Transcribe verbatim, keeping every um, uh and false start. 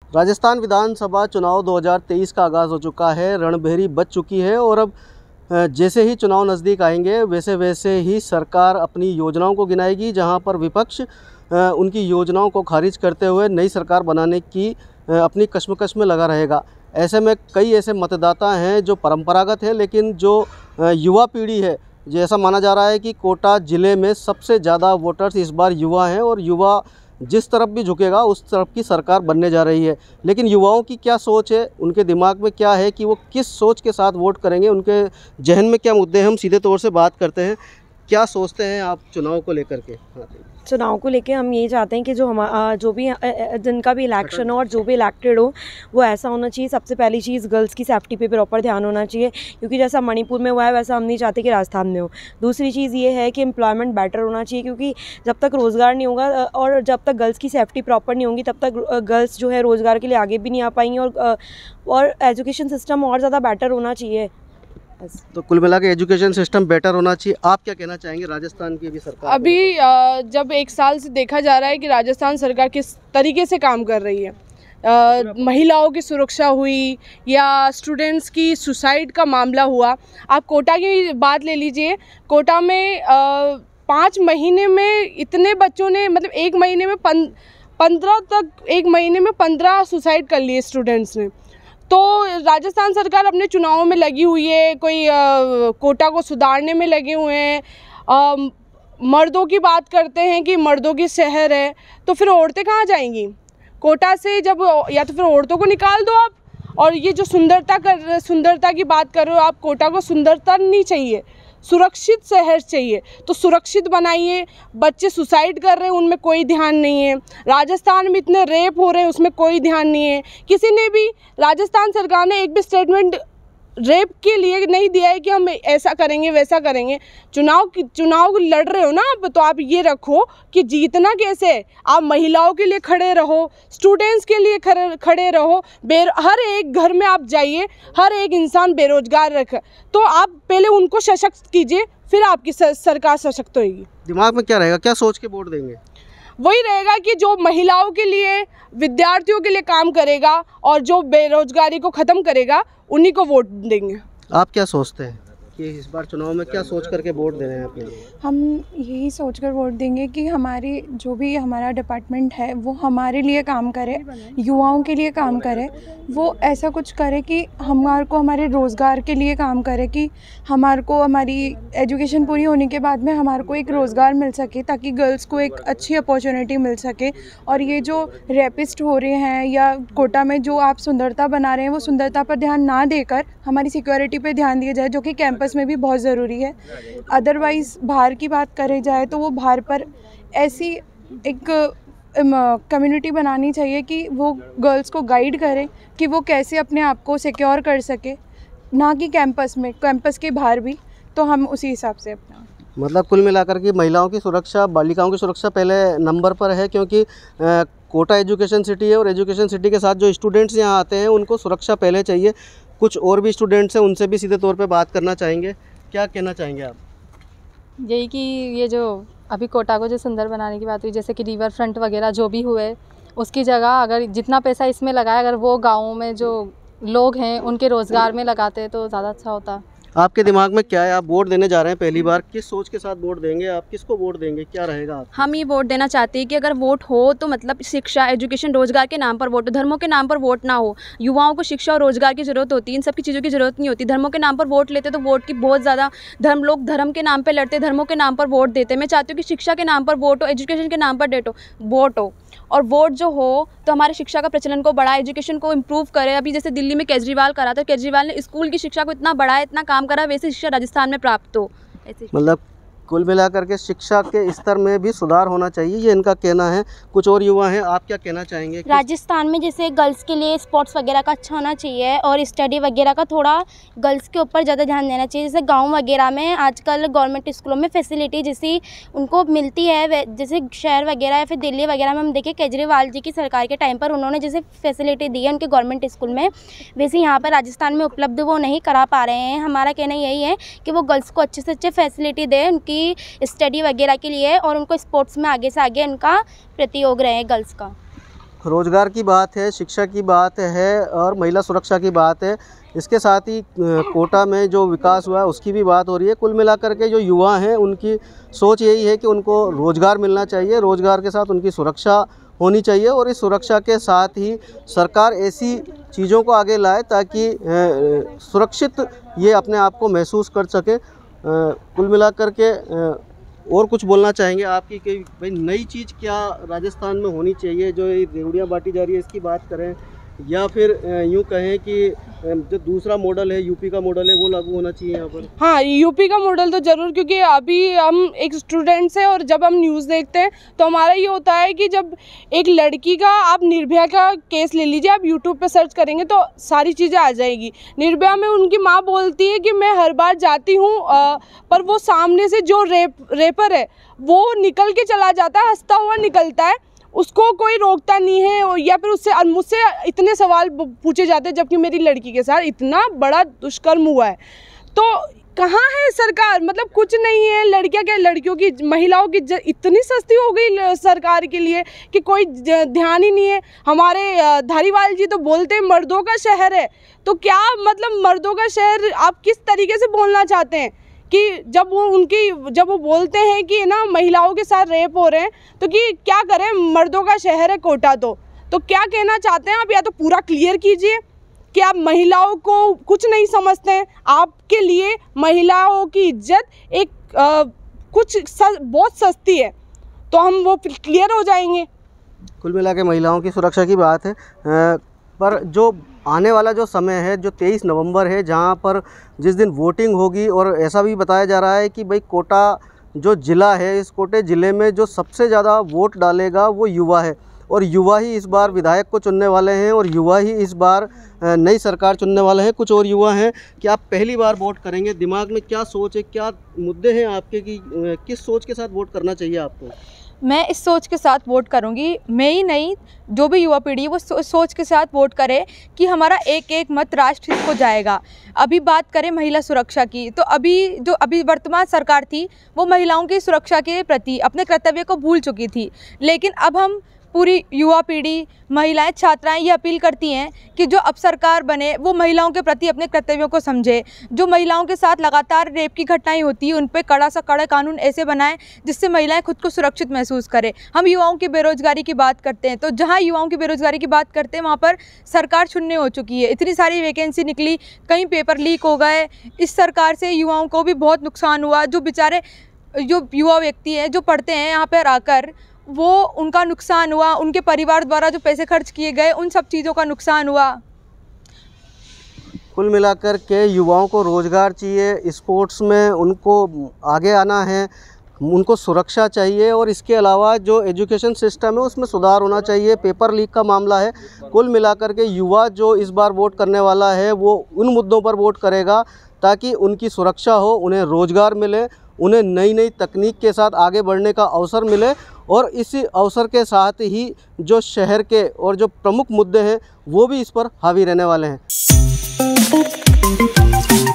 राजस्थान विधानसभा चुनाव दो हज़ार तेईस का आगाज़ हो चुका है। रणभेरी बज चुकी है और अब जैसे ही चुनाव नज़दीक आएंगे वैसे वैसे ही सरकार अपनी योजनाओं को गिनाएगी, जहां पर विपक्ष उनकी योजनाओं को खारिज करते हुए नई सरकार बनाने की अपनी कश्मकश में लगा रहेगा। ऐसे में कई ऐसे मतदाता हैं जो परंपरागत हैं, लेकिन जो युवा पीढ़ी है, जैसा माना जा रहा है कि कोटा ज़िले में सबसे ज़्यादा वोटर्स इस बार युवा हैं और युवा जिस तरफ भी झुकेगा उस तरफ की सरकार बनने जा रही है। लेकिन युवाओं की क्या सोच है, उनके दिमाग में क्या है कि वो किस सोच के साथ वोट करेंगे, उनके जहन में क्या मुद्दे हैं, हम सीधे तौर से बात करते हैं। क्या सोचते हैं आप चुनाव को लेकर के? चुनाव को लेके हम यही चाहते हैं कि जो हम जो भी जिनका भी इलेक्शन हो और जो भी इलेक्टेड हो वो ऐसा होना चाहिए। सबसे पहली चीज़ गर्ल्स की सेफ्टी पे प्रॉपर ध्यान होना चाहिए, क्योंकि जैसा मणिपुर में हुआ है वैसा हम नहीं चाहते कि राजस्थान में हो। दूसरी चीज़ ये है कि एम्प्लॉयमेंट बेटर होना चाहिए, क्योंकि जब तक रोज़गार नहीं होगा और जब तक गर्ल्स की सेफ्टी प्रॉपर नहीं होगी तब तक गर्ल्स जो है रोज़गार के लिए आगे भी नहीं आ पाएंगी। और और एजुकेशन सिस्टम और ज़्यादा बेटर होना चाहिए। तो कुल मिला के एजुकेशन सिस्टम बेटर होना चाहिए। आप क्या कहना चाहेंगे राजस्थान की भी सरकार? अभी जब एक साल से देखा जा रहा है कि राजस्थान सरकार किस तरीके से काम कर रही है, आ, महिलाओं की सुरक्षा हुई या स्टूडेंट्स की सुसाइड का मामला हुआ। आप कोटा की बात ले लीजिए, कोटा में आ, पाँच महीने में इतने बच्चों ने, मतलब एक महीने में पन, पंद्रह तक एक महीने में पंद्रह सुसाइड कर लिए स्टूडेंट्स ने। तो राजस्थान सरकार अपने चुनावों में लगी हुई है, कोई आ, कोटा को सुधारने में लगे हुए हैं। आ, मर्दों की बात करते हैं कि मर्दों की शहर है, तो फिर औरतें कहाँ जाएंगी कोटा से? जब या तो फिर औरतों को निकाल दो आप, और ये जो सुंदरता कर सुंदरता की बात कर रहे हो आप, कोटा को सुंदरता नहीं चाहिए, सुरक्षित शहर चाहिए। तो सुरक्षित बनाइए। बच्चे सुसाइड कर रहे हैं, उनमें कोई ध्यान नहीं है। राजस्थान में इतने रेप हो रहे हैं, उसमें कोई ध्यान नहीं है। किसी ने भी, राजस्थान सरकार ने एक भी स्टेटमेंट रेप के लिए नहीं दिया है कि हम ऐसा करेंगे वैसा करेंगे। चुनाव चुनाव लड़ रहे हो ना आप, तो आप ये रखो कि जीतना कैसे है। आप महिलाओं के लिए खड़े रहो, स्टूडेंट्स के लिए खड़े खड़े रहो। बेर हर एक घर में आप जाइए, हर एक इंसान बेरोजगार रख, तो आप पहले उनको सशक्त कीजिए, फिर आपकी सरकार सशक्त होगी। दिमाग में क्या रहेगा, क्या सोच के वोट देंगे? वही रहेगा कि जो महिलाओं के लिए, विद्यार्थियों के लिए काम करेगा और जो बेरोजगारी को ख़त्म करेगा उन्हीं को वोट देंगे। आप क्या सोचते हैं कि इस बार चुनाव में क्या सोच करके वोट दे रहे हैं अपने लिए? हम यही सोचकर वोट देंगे कि हमारी जो भी हमारा डिपार्टमेंट है वो हमारे लिए काम करे, युवाओं के लिए काम करे। वो ऐसा कुछ करे कि हमारे को हमारे रोज़गार के लिए काम करे, कि हमारे को हमारी एजुकेशन पूरी होने के बाद में हमारे को एक रोज़गार मिल सके, ताकि गर्ल्स को एक अच्छी अपॉर्चुनिटी मिल सके। और ये जो रेपिस्ट हो रहे हैं या कोटा में जो आप सुंदरता बना रहे हैं, वो सुंदरता पर ध्यान ना देकर हमारी सिक्योरिटी पर ध्यान दिया जाए, जो कि कैंपस में भी बहुत ज़रूरी है। अदरवाइज़ बाहर की बात करें जाए तो वो बाहर पर ऐसी एक कम्युनिटी बनानी चाहिए कि वो गर्ल्स को गाइड करे कि वो कैसे अपने आप को सिक्योर कर सके, ना कि कैंपस में, कैंपस के बाहर भी। तो हम उसी हिसाब से अपना, मतलब कुल मिलाकर के महिलाओं की सुरक्षा, बालिकाओं की सुरक्षा पहले नंबर पर है, क्योंकि आ, कोटा एजुकेशन सिटी है और एजुकेशन सिटी के साथ जो स्टूडेंट्स यहाँ आते हैं उनको सुरक्षा पहले चाहिए। कुछ और भी स्टूडेंट्स हैं, उनसे भी सीधे तौर पे बात करना चाहेंगे। क्या कहना चाहेंगे आप? यही कि ये जो अभी कोटा को जो सुंदर बनाने की बात हुई, जैसे कि रिवर फ्रंट वगैरह जो भी हुए, उसकी जगह अगर जितना पैसा इसमें लगाए, अगर वो गाँव में जो लोग हैं उनके रोज़गार में लगाते तो ज़्यादा अच्छा होता। आपके दिमाग में क्या है? आप वोट देने जा रहे हैं पहली बार, किस सोच के साथ वोट देंगे? आप किसको वोट देंगे, क्या रहेगा आप? हम ये वोट देना चाहते हैं कि अगर वोट हो तो मतलब शिक्षा, एजुकेशन, रोजगार के नाम पर वोट हो, धर्मों के नाम पर वोट ना हो। युवाओं को शिक्षा और रोजगार की जरूरत होती है, इन सब की चीज़ों की जरूरत नहीं होती। धर्मों के नाम पर वोट लेते तो वोट की बहुत ज़्यादा, धर्म लोग धर्म के नाम पर लड़ते, धर्मों के नाम पर वोट देते। मैं चाहती हूँ कि शिक्षा के नाम पर वोट हो, एजुकेशन के नाम पर डेट हो वोट हो, और वोट जो हो तो हमारे शिक्षा का प्रचलन को बढ़ाए, एजुकेशन को इम्प्रूव करे। अभी जैसे दिल्ली में केजरीवाल करा था, केजरीवाल ने स्कूल की शिक्षा को इतना बढ़ाया, इतना काम करा, वैसे शिक्षा राजस्थान में प्राप्त हो। ऐसे मतलब कुल मिलाकर के शिक्षा के स्तर में भी सुधार होना चाहिए, ये इनका कहना है। कुछ और युवा हैं, आप क्या कहना चाहेंगे? राजस्थान में जैसे गर्ल्स के लिए स्पोर्ट्स वगैरह का अच्छा होना चाहिए और स्टडी वगैरह का थोड़ा गर्ल्स के ऊपर ज़्यादा ध्यान देना चाहिए। जैसे गांव वगैरह में आजकल गवर्नमेंट स्कूलों में फैसिलिटी जैसी उनको मिलती है, जैसे शहर वगैरह या फिर दिल्ली वगैरह में हम देखें केजरीवाल जी की सरकार के टाइम पर उन्होंने जैसे फैसिलिटी दी है उनके गवर्नमेंट स्कूल में, वैसे यहाँ पर राजस्थान में उपलब्ध वो नहीं करा पा रहे हैं। हमारा कहना यही है कि वो गर्ल्स को अच्छे से अच्छे फैसिलिटी दें उनकी स्टडी वगैरह के लिए, और उनको स्पोर्ट्स में आगे से आगे उनका प्रतियोग रहे गर्ल्स का। रोज़गार की बात है, शिक्षा की बात है और महिला सुरक्षा की बात है। इसके साथ ही कोटा में जो विकास हुआ है उसकी भी बात हो रही है। कुल मिलाकर के जो युवा हैं उनकी सोच यही है कि उनको रोज़गार मिलना चाहिए, रोज़गार के साथ उनकी सुरक्षा होनी चाहिए और इस सुरक्षा के साथ ही सरकार ऐसी चीज़ों को आगे लाए ताकि सुरक्षित ये अपने आप को महसूस कर सके। कुल मिलाकर के और कुछ बोलना चाहेंगे आपकी कि भाई नई चीज़ क्या राजस्थान में होनी चाहिए? जो ये रेवड़ियाँ बांटी जा रही है इसकी बात करें या फिर यूँ कहें कि जो दूसरा मॉडल है यूपी का मॉडल है वो लागू होना चाहिए यहाँ पर? हाँ, यूपी का मॉडल तो ज़रूर, क्योंकि अभी हम एक स्टूडेंट्स हैं और जब हम न्यूज़ देखते हैं तो हमारा ये होता है कि जब एक लड़की का, आप निर्भया का केस ले लीजिए, आप यूट्यूब पे सर्च करेंगे तो सारी चीज़ें आ जाएगी। निर्भया में उनकी माँ बोलती है कि मैं हर बार जाती हूँ पर वो सामने से जो रेप रेपर है वो निकल के चला जाता है, हंसता हुआ निकलता है, उसको कोई रोकता नहीं है। या फिर उससे मुझसे इतने सवाल पूछे जाते हैं जबकि मेरी लड़की के साथ इतना बड़ा दुष्कर्म हुआ है। तो कहाँ है सरकार? मतलब कुछ नहीं है। लड़कियां क्या, लड़कियों की, महिलाओं की इतनी सस्ती हो गई सरकार के लिए कि कोई ध्यान ही नहीं है। हमारे धारीवाल जी तो बोलते हैं मर्दों का शहर है, तो क्या मतलब मर्दों का शहर आप किस तरीके से बोलना चाहते हैं? कि जब वो उनकी जब वो बोलते हैं कि ना महिलाओं के साथ रेप हो रहे हैं तो कि क्या करें, मर्दों का शहर है कोटा। तो तो क्या कहना चाहते हैं आप? या तो पूरा क्लियर कीजिए कि आप महिलाओं को कुछ नहीं समझते हैं। आपके लिए महिलाओं की इज्जत एक आ, कुछ सस, बहुत सस्ती है, तो हम वो क्लियर हो जाएंगे। कुल मिला के महिलाओं की सुरक्षा की बात है, आ, पर जो आने वाला जो समय है जो तेईस नवंबर है जहां पर जिस दिन वोटिंग होगी, और ऐसा भी बताया जा रहा है कि भाई कोटा जो ज़िला है, इस कोटे ज़िले में जो सबसे ज़्यादा वोट डालेगा वो युवा है और युवा ही इस बार विधायक को चुनने वाले हैं और युवा ही इस बार नई सरकार चुनने वाले हैं। कुछ और युवा हैं कि आप पहली बार वोट करेंगे, दिमाग में क्या सोच है, क्या मुद्दे हैं आपके कि किस सोच के साथ वोट करना चाहिए आपको? मैं इस सोच के साथ वोट करूंगी, मैं ही नहीं, जो भी युवा पीढ़ी वो सो, सोच के साथ वोट करे कि हमारा एक एक मत राष्ट्र हित को जाएगा। अभी बात करें महिला सुरक्षा की, तो अभी जो अभी वर्तमान सरकार थी वो महिलाओं की सुरक्षा के प्रति अपने कर्तव्य को भूल चुकी थी। लेकिन अब हम पूरी युवा पीढ़ी, महिलाएं, छात्राएं ये अपील करती हैं कि जो अब सरकार बने वो महिलाओं के प्रति अपने कर्तव्यों को समझे। जो महिलाओं के साथ लगातार रेप की घटनाएं होती हैं उन पे कड़ा सा कड़ा कानून ऐसे बनाएं जिससे महिलाएं खुद को सुरक्षित महसूस करें। हम युवाओं की बेरोजगारी की बात करते हैं, तो जहां युवाओं की बेरोजगारी की बात करते हैं वहां पर सरकार शून्य हो चुकी है। इतनी सारी वैकेंसी निकली, कई पेपर लीक हो गए। इस सरकार से युवाओं को भी बहुत नुकसान हुआ। जो बेचारे जो युवा व्यक्ति हैं जो पढ़ते हैं यहाँ पर आकर, वो उनका नुकसान हुआ, उनके परिवार द्वारा जो पैसे खर्च किए गए उन सब चीज़ों का नुकसान हुआ। कुल मिलाकर के युवाओं को रोज़गार चाहिए, स्पोर्ट्स में उनको आगे आना है, उनको सुरक्षा चाहिए और इसके अलावा जो एजुकेशन सिस्टम है उसमें सुधार होना चाहिए। पेपर लीक का मामला है। कुल मिलाकर के युवा जो इस बार वोट करने वाला है वो उन मुद्दों पर वोट करेगा ताकि उनकी सुरक्षा हो, उन्हें रोज़गार मिले, उन्हें नई नई तकनीक के साथ आगे बढ़ने का अवसर मिले और इसी अवसर के साथ ही जो शहर के और जो प्रमुख मुद्दे हैं वो भी इस पर हावी रहने वाले हैं।